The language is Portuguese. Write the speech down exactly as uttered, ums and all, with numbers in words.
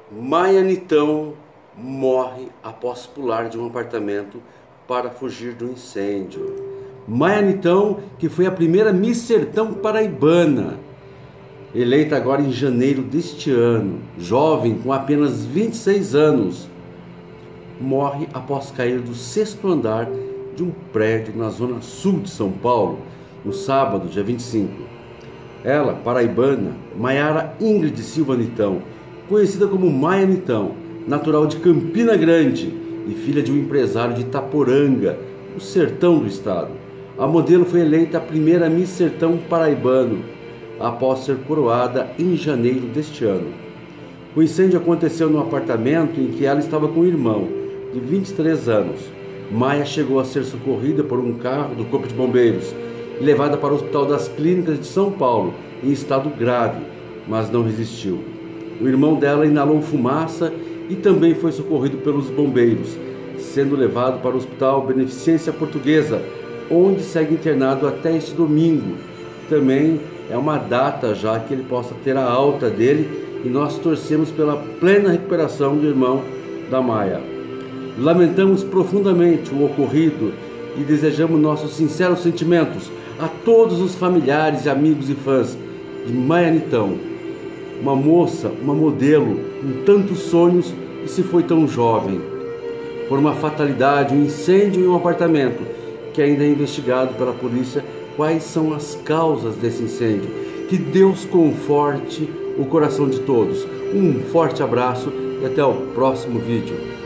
Maia Nitão morre após pular de um apartamento para fugir do incêndio. Maia Nitão, que foi a primeira Miss Sertão paraibana, eleita agora em janeiro deste ano, jovem com apenas vinte e seis anos, morre após cair do sexto andar de um prédio na zona sul de São Paulo, no sábado, dia vinte e cinco. Ela, paraibana, Maiara Ingrid Silva Nitão, conhecida como Maia Nitão, natural de Campina Grande e filha de um empresário de Itaporanga, no sertão do estado. A modelo foi eleita a primeira Miss Sertão paraibano, após ser coroada em janeiro deste ano. O incêndio aconteceu no apartamento em que ela estava com o irmão, de vinte e três anos. Maia chegou a ser socorrida por um carro do Corpo de Bombeiros e levada para o Hospital das Clínicas de São Paulo, em estado grave, mas não resistiu. O irmão dela inalou fumaça e também foi socorrido pelos bombeiros, sendo levado para o Hospital Beneficência Portuguesa, onde segue internado até este domingo. Também é uma data já que ele possa ter a alta dele, e nós torcemos pela plena recuperação do irmão da Maia. Lamentamos profundamente o ocorrido e desejamos nossos sinceros sentimentos a todos os familiares, amigos e fãs de Maia Nitão, uma moça, uma modelo com tantos sonhos e se foi tão jovem. Por uma fatalidade, um incêndio em um apartamento, que ainda é investigado pela polícia quais são as causas desse incêndio. Que Deus conforte o coração de todos. Um forte abraço e até o próximo vídeo.